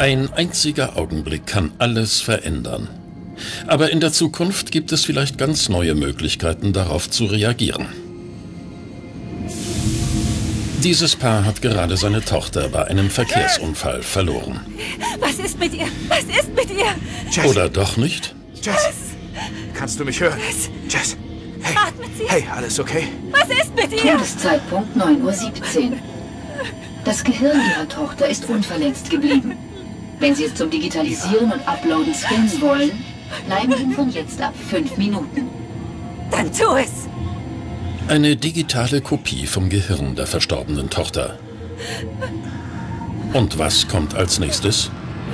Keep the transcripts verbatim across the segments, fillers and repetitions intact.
Ein einziger Augenblick kann alles verändern. Aber in der Zukunft gibt es vielleicht ganz neue Möglichkeiten, darauf zu reagieren. Dieses Paar hat gerade seine Tochter bei einem Verkehrsunfall verloren. Was ist mit ihr? Was ist mit ihr? Jess. Oder doch nicht? Jess, kannst du mich hören? Jess. Jess, hey, Atmet sie? hey, alles okay? Was ist mit ihr? Todeszeitpunkt neun Uhr siebzehn. Das Gehirn Ihrer Tochter ist unverletzt geblieben. Wenn Sie es zum Digitalisieren und Uploaden scannen wollen, bleiben Ihnen von jetzt ab fünf Minuten. Dann tu es! Eine digitale Kopie vom Gehirn der verstorbenen Tochter. Und was kommt als nächstes?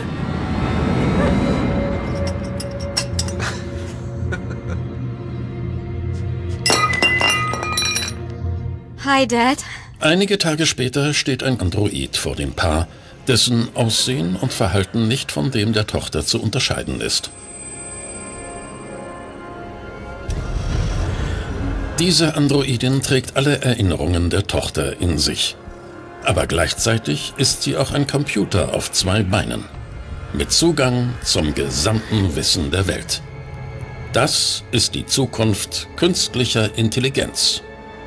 Hi, Dad. Einige Tage später steht ein Android vor dem Paar, dessen Aussehen und Verhalten nicht von dem der Tochter zu unterscheiden ist. Diese Androidin trägt alle Erinnerungen der Tochter in sich. Aber gleichzeitig ist sie auch ein Computer auf zwei Beinen. Mit Zugang zum gesamten Wissen der Welt. Das ist die Zukunft künstlicher Intelligenz.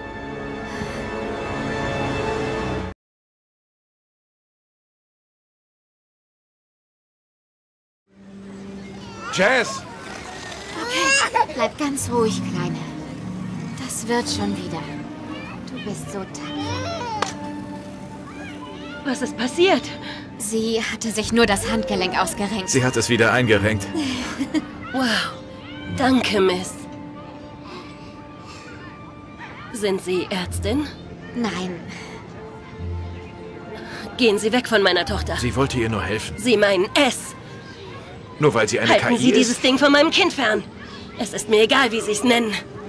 Jess! Okay, bleib ganz ruhig, Kleine. Das wird schon wieder. Du bist so tapfer. Was ist passiert? Sie hatte sich nur das Handgelenk ausgerenkt. Sie hat es wieder eingerenkt. Wow. Danke, Miss. Sind Sie Ärztin? Nein. Gehen Sie weg von meiner Tochter. Sie wollte ihr nur helfen. Sie meinen es. Nur weil sie eine Halten K I Sie ist? dieses Ding von meinem Kind fern. Es ist mir egal, wie Sie es nennen.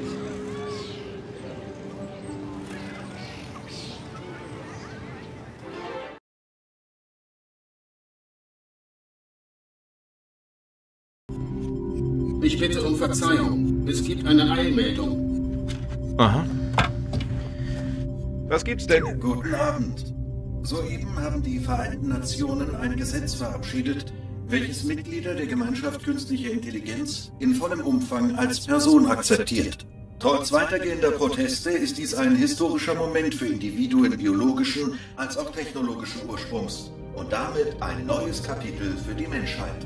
Ich bitte um Verzeihung. Es gibt eine Eilmeldung. Aha. Was gibt's denn? Guten Abend. Soeben haben die Vereinten Nationen ein Gesetz verabschiedet, welches Mitglieder der Gemeinschaft Künstliche Intelligenz in vollem Umfang als Person akzeptiert. Trotz weitergehender Proteste ist dies ein historischer Moment für Individuen biologischen als auch technologischen Ursprungs und damit ein neues Kapitel für die Menschheit.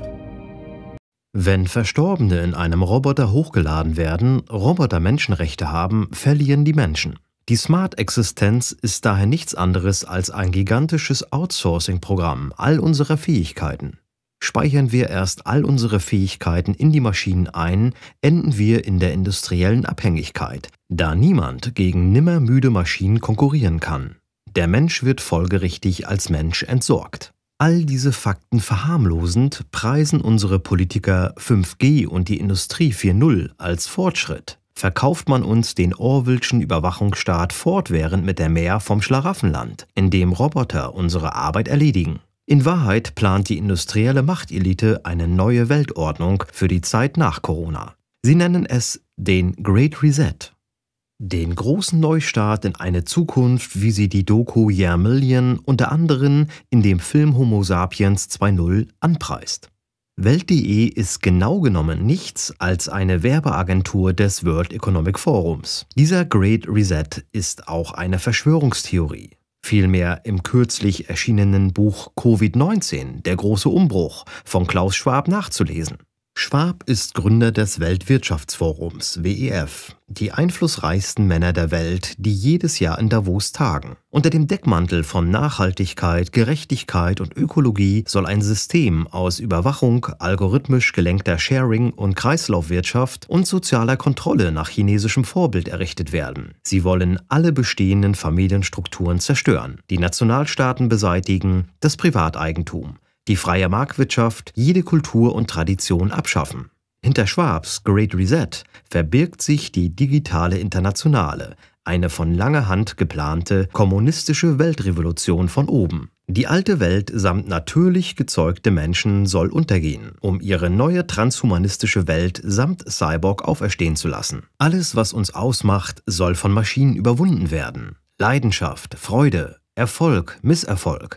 Wenn Verstorbene in einem Roboter hochgeladen werden, Roboter Menschenrechte haben, verlieren die Menschen. Die Smart-Existenz ist daher nichts anderes als ein gigantisches Outsourcing-Programm all unserer Fähigkeiten. Speichern wir erst all unsere Fähigkeiten in die Maschinen ein, enden wir in der industriellen Abhängigkeit, da niemand gegen nimmermüde Maschinen konkurrieren kann. Der Mensch wird folgerichtig als Mensch entsorgt. All diese Fakten verharmlosend preisen unsere Politiker fünf G und die Industrie vier Punkt null als Fortschritt. Verkauft man uns den Orwellschen Überwachungsstaat fortwährend mit der Mär vom Schlaraffenland, in dem Roboter unsere Arbeit erledigen. In Wahrheit plant die industrielle Machtelite eine neue Weltordnung für die Zeit nach Corona. Sie nennen es den Great Reset. Den großen Neustart in eine Zukunft, wie sie die Doku Year Million unter anderem in dem Film Homo Sapiens zwei Punkt null anpreist. Welt punkt de ist genau genommen nichts als eine Werbeagentur des World Economic Forums. Dieser Great Reset ist auch eine Verschwörungstheorie. Vielmehr im kürzlich erschienenen Buch Covid neunzehn, der große Umbruch, von Klaus Schwab nachzulesen. Schwab ist Gründer des Weltwirtschaftsforums, W E F, die einflussreichsten Männer der Welt, die jedes Jahr in Davos tagen. Unter dem Deckmantel von Nachhaltigkeit, Gerechtigkeit und Ökologie soll ein System aus Überwachung, algorithmisch gelenkter Sharing- und Kreislaufwirtschaft und sozialer Kontrolle nach chinesischem Vorbild errichtet werden. Sie wollen alle bestehenden Familienstrukturen zerstören, die Nationalstaaten beseitigen, das Privateigentum, die freie Marktwirtschaft, jede Kultur und Tradition abschaffen. Hinter Schwabs Great Reset verbirgt sich die digitale Internationale, eine von langer Hand geplante kommunistische Weltrevolution von oben. Die alte Welt samt natürlich gezeugte Menschen soll untergehen, um ihre neue transhumanistische Welt samt Cyborg auferstehen zu lassen. Alles, was uns ausmacht, soll von Maschinen überwunden werden. Leidenschaft, Freude, Erfolg, Misserfolg,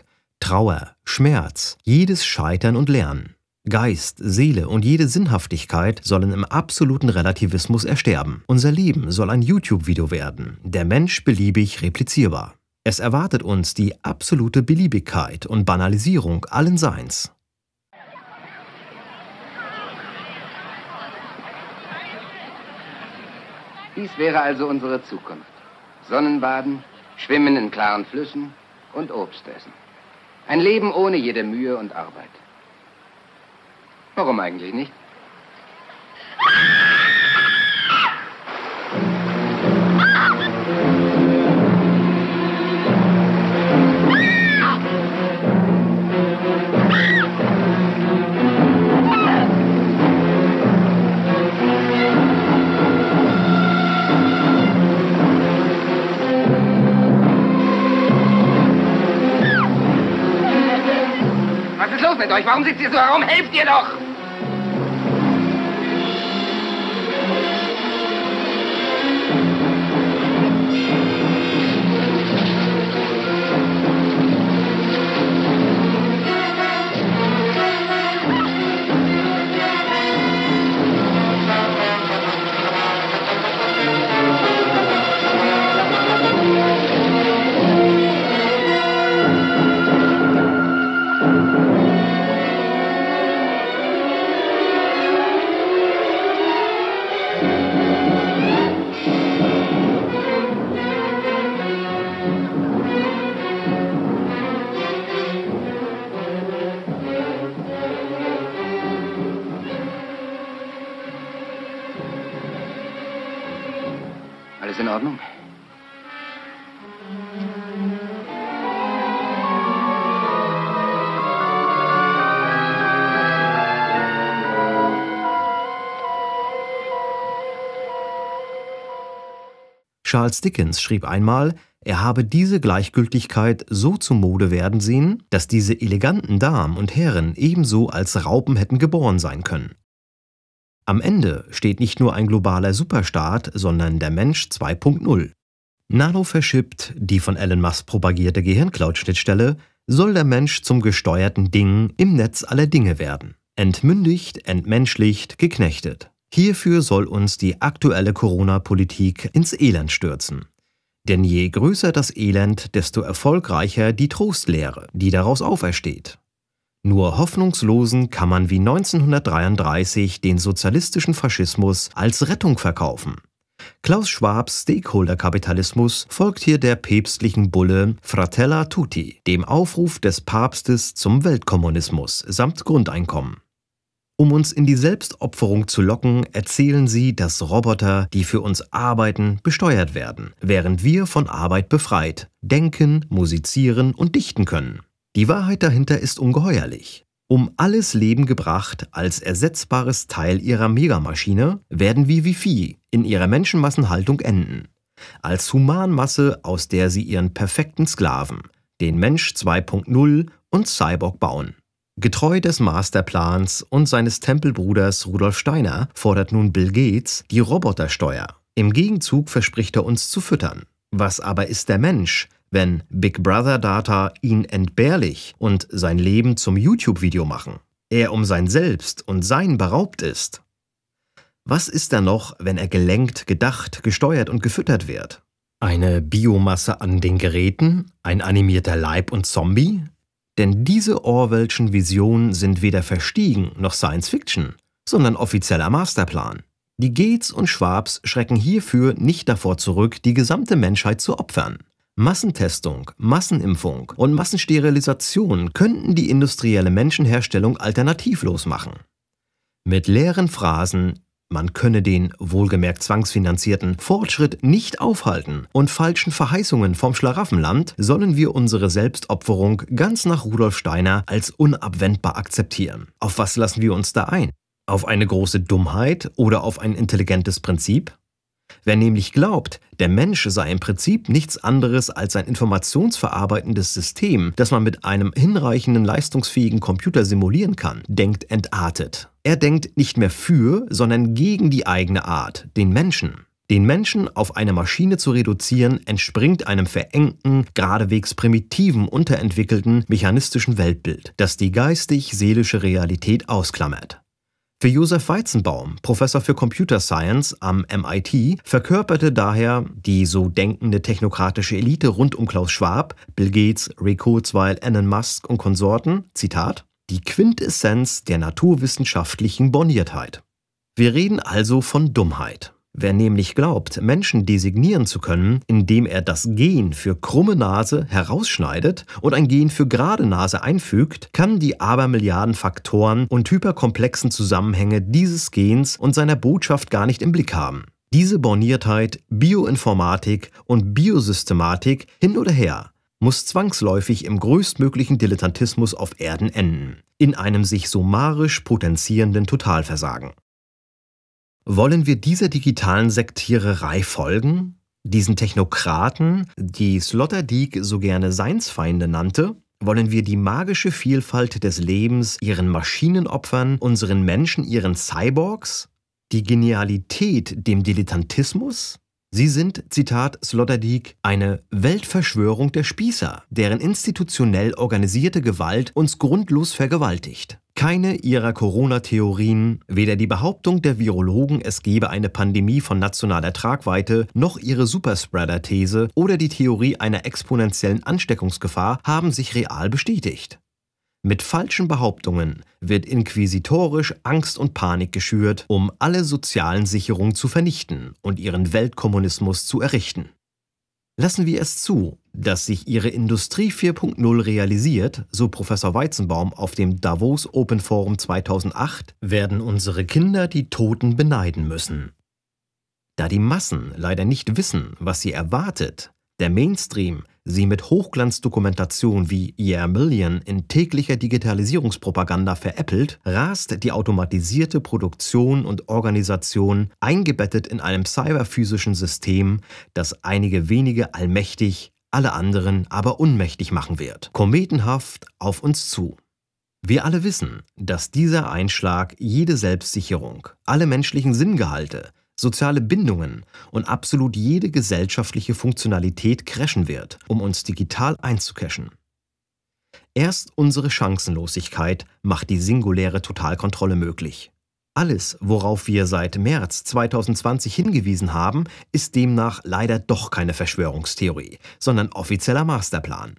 Trauer, Schmerz, jedes Scheitern und Lernen. Geist, Seele und jede Sinnhaftigkeit sollen im absoluten Relativismus ersterben. Unser Leben soll ein YouTube-Video werden, der Mensch beliebig replizierbar. Es erwartet uns die absolute Beliebigkeit und Banalisierung allen Seins. Dies wäre also unsere Zukunft. Sonnenbaden, Schwimmen in klaren Flüssen und Obst essen. Ein Leben ohne jede Mühe und Arbeit. Warum eigentlich nicht? Was ist los mit euch? Warum sitzt ihr so herum? Helft ihr doch! Alles in Ordnung? Charles Dickens schrieb einmal, er habe diese Gleichgültigkeit so zur Mode werden sehen, dass diese eleganten Damen und Herren ebenso als Raupen hätten geboren sein können. Am Ende steht nicht nur ein globaler Superstaat, sondern der Mensch zwei Punkt null. Nano-verschippt, die von Elon Musk propagierte Gehirncloud-Schnittstelle, soll der Mensch zum gesteuerten Ding im Netz aller Dinge werden. Entmündigt, entmenschlicht, geknechtet. Hierfür soll uns die aktuelle Corona-Politik ins Elend stürzen. Denn je größer das Elend, desto erfolgreicher die Trostlehre, die daraus aufersteht. Nur Hoffnungslosen kann man wie neunzehnhundertdreiunddreißig den sozialistischen Faschismus als Rettung verkaufen. Klaus Schwabs Stakeholder-Kapitalismus folgt hier der päpstlichen Bulle Fratelli Tutti, dem Aufruf des Papstes zum Weltkommunismus samt Grundeinkommen. Um uns in die Selbstopferung zu locken, erzählen sie, dass Roboter, die für uns arbeiten, besteuert werden, während wir von Arbeit befreit, denken, musizieren und dichten können. Die Wahrheit dahinter ist ungeheuerlich. Um alles Leben gebracht als ersetzbares Teil ihrer Megamaschine, werden wir wie Vieh in ihrer Menschenmassenhaltung enden. Als Humanmasse, aus der sie ihren perfekten Sklaven, den Mensch zwei Punkt null und Cyborg bauen. Getreu des Masterplans und seines Tempelbruders Rudolf Steiner fordert nun Bill Gates die Robotersteuer. Im Gegenzug verspricht er uns zu füttern. Was aber ist der Mensch, wenn Big Brother Data ihn entbehrlich und sein Leben zum YouTube-Video machen? Er um sein Selbst und Sein beraubt ist. Was ist er noch, wenn er gelenkt, gedacht, gesteuert und gefüttert wird? Eine Biomasse an den Geräten? Ein animierter Leib und Zombie? Denn diese Orwellschen Visionen sind weder Verstiegen noch Science-Fiction, sondern offizieller Masterplan. Die Gates und Schwabs schrecken hierfür nicht davor zurück, die gesamte Menschheit zu opfern. Massentestung, Massenimpfung und Massensterilisation könnten die industrielle Menschenherstellung alternativlos machen. Mit leeren Phrasen, man könne den, wohlgemerkt zwangsfinanzierten, Fortschritt nicht aufhalten und falschen Verheißungen vom Schlaraffenland sollen wir unsere Selbstopferung ganz nach Rudolf Steiner als unabwendbar akzeptieren. Auf was lassen wir uns da ein? Auf eine große Dummheit oder auf ein intelligentes Prinzip? Wer nämlich glaubt, der Mensch sei im Prinzip nichts anderes als ein informationsverarbeitendes System, das man mit einem hinreichenden leistungsfähigen Computer simulieren kann, denkt entartet. Er denkt nicht mehr für, sondern gegen die eigene Art, den Menschen. Den Menschen auf eine Maschine zu reduzieren, entspringt einem verengten, geradewegs primitiven, unterentwickelten, mechanistischen Weltbild, das die geistig-seelische Realität ausklammert. Für Joseph Weizenbaum, Professor für Computer Science am M I T, verkörperte daher die so denkende technokratische Elite rund um Klaus Schwab, Bill Gates, Ray Kurzweil, Elon Musk und Konsorten, Zitat, die Quintessenz der naturwissenschaftlichen Borniertheit. Wir reden also von Dummheit. Wer nämlich glaubt, Menschen designieren zu können, indem er das Gen für krumme Nase herausschneidet und ein Gen für gerade Nase einfügt, kann die Abermilliarden Faktoren und hyperkomplexen Zusammenhänge dieses Gens und seiner Botschaft gar nicht im Blick haben. Diese Borniertheit, Bioinformatik und Biosystematik hin oder her muss zwangsläufig im größtmöglichen Dilettantismus auf Erden enden, in einem sich summarisch potenzierenden Totalversagen. Wollen wir dieser digitalen Sektiererei folgen? Diesen Technokraten, die Sloterdijk so gerne Seinsfeinde nannte? Wollen wir die magische Vielfalt des Lebens ihren Maschinen opfern, unseren Menschen ihren Cyborgs? Die Genialität dem Dilettantismus? Sie sind, Zitat Sloterdijk, eine Weltverschwörung der Spießer, deren institutionell organisierte Gewalt uns grundlos vergewaltigt. Keine ihrer Corona-Theorien, weder die Behauptung der Virologen, es gebe eine Pandemie von nationaler Tragweite, noch ihre Superspreader-These oder die Theorie einer exponentiellen Ansteckungsgefahr haben sich real bestätigt. Mit falschen Behauptungen wird inquisitorisch Angst und Panik geschürt, um alle sozialen Sicherungen zu vernichten und ihren Weltkommunismus zu errichten. Lassen wir es zu, dass sich ihre Industrie vier Punkt null realisiert, so Professor Weizenbaum auf dem Davos Open Forum zweitausendacht, werden unsere Kinder die Toten beneiden müssen. Da die Massen leider nicht wissen, was sie erwartet, der Mainstream sie mit Hochglanzdokumentation wie Yeah Million in täglicher Digitalisierungspropaganda veräppelt, rast die automatisierte Produktion und Organisation eingebettet in einem cyberphysischen System, das einige wenige allmächtig, alle anderen aber unmächtig machen wird, kometenhaft auf uns zu. Wir alle wissen, dass dieser Einschlag jede Selbstsicherung, alle menschlichen Sinngehalte, soziale Bindungen und absolut jede gesellschaftliche Funktionalität crashen wird, um uns digital einzucachen. Erst unsere Chancenlosigkeit macht die singuläre Totalkontrolle möglich. Alles, worauf wir seit März zweitausendzwanzig hingewiesen haben, ist demnach leider doch keine Verschwörungstheorie, sondern offizieller Masterplan.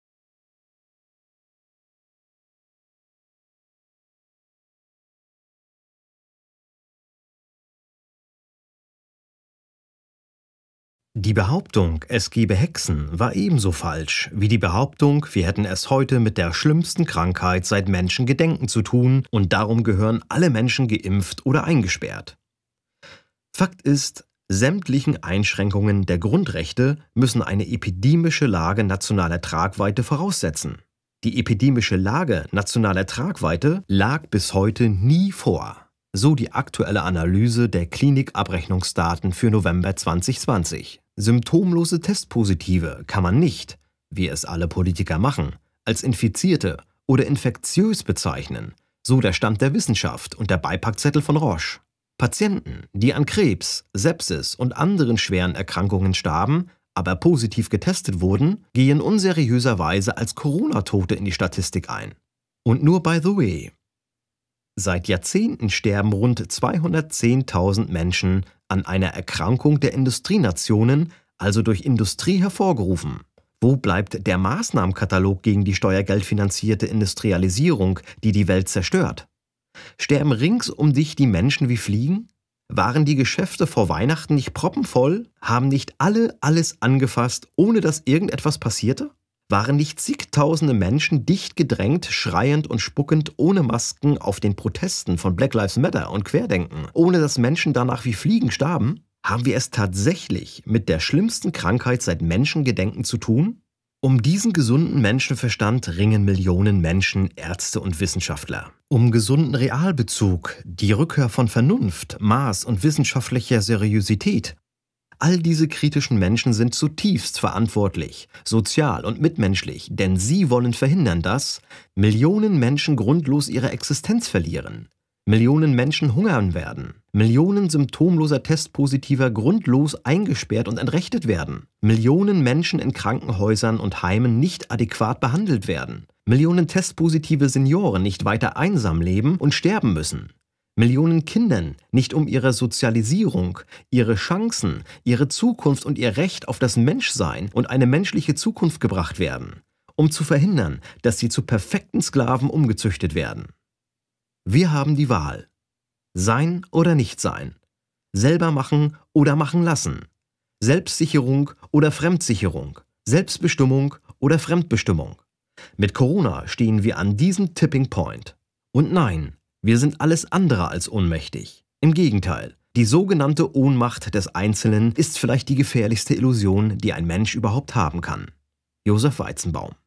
Die Behauptung, es gebe Hexen, war ebenso falsch wie die Behauptung, wir hätten es heute mit der schlimmsten Krankheit seit Menschengedenken zu tun und darum gehören alle Menschen geimpft oder eingesperrt. Fakt ist, sämtlichen Einschränkungen der Grundrechte müssen eine epidemische Lage nationaler Tragweite voraussetzen. Die epidemische Lage nationaler Tragweite lag bis heute nie vor. So die aktuelle Analyse der Klinikabrechnungsdaten für November zweitausendzwanzig. Symptomlose Testpositive kann man nicht, wie es alle Politiker machen, als Infizierte oder infektiös bezeichnen, so der Stand der Wissenschaft und der Beipackzettel von Roche. Patienten, die an Krebs, Sepsis und anderen schweren Erkrankungen starben, aber positiv getestet wurden, gehen unseriöserweise als Corona-Tote in die Statistik ein. Und nur by the way: Seit Jahrzehnten sterben rund zweihundertzehntausend Menschen an einer Erkrankung der Industrienationen, also durch Industrie hervorgerufen. Wo bleibt der Maßnahmenkatalog gegen die steuergeldfinanzierte Industrialisierung, die die Welt zerstört? Sterben rings um dich die Menschen wie Fliegen? Waren die Geschäfte vor Weihnachten nicht proppenvoll? Haben nicht alle alles angefasst, ohne dass irgendetwas passierte? Waren nicht zigtausende Menschen dicht gedrängt, schreiend und spuckend ohne Masken auf den Protesten von Black Lives Matter und Querdenken, ohne dass Menschen danach wie Fliegen starben? Haben wir es tatsächlich mit der schlimmsten Krankheit seit Menschengedenken zu tun? Um diesen gesunden Menschenverstand ringen Millionen Menschen, Ärzte und Wissenschaftler. Um gesunden Realbezug, die Rückkehr von Vernunft, Maß und wissenschaftlicher Seriosität. All diese kritischen Menschen sind zutiefst verantwortlich, sozial und mitmenschlich, denn sie wollen verhindern, dass Millionen Menschen grundlos ihre Existenz verlieren. Millionen Menschen hungern werden, Millionen symptomloser Testpositiver grundlos eingesperrt und entrechtet werden, Millionen Menschen in Krankenhäusern und Heimen nicht adäquat behandelt werden, Millionen testpositive Senioren nicht weiter einsam leben und sterben müssen, Millionen Kindern nicht um ihre Sozialisierung, ihre Chancen, ihre Zukunft und ihr Recht auf das Menschsein und eine menschliche Zukunft gebracht werden, um zu verhindern, dass sie zu perfekten Sklaven umgezüchtet werden. Wir haben die Wahl. Sein oder nicht sein. Selber machen oder machen lassen. Selbstsicherung oder Fremdsicherung. Selbstbestimmung oder Fremdbestimmung. Mit Corona stehen wir an diesem Tipping Point. Und nein, wir sind alles andere als ohnmächtig. Im Gegenteil, die sogenannte Ohnmacht des Einzelnen ist vielleicht die gefährlichste Illusion, die ein Mensch überhaupt haben kann. Josef Weizenbaum.